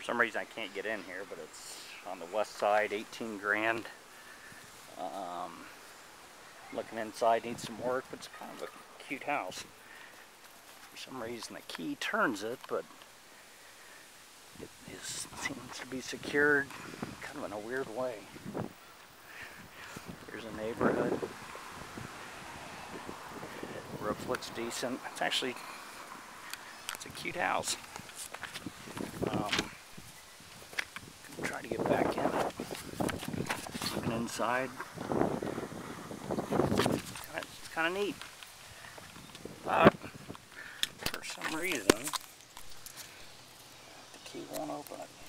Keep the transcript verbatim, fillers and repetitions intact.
some reason I can't get in here, but it's on the west side, eighteen grand. Um, looking inside, needs some work, but it's kind of a cute house. For some reason the key turns it, but it is, seems to be secured kind of in a weird way. Here's a neighborhood. Roof looks decent. It's actually, it's a cute house. Um, try to get back in it. Looking inside. It's kind of neat. But for some reason, the key won't open it.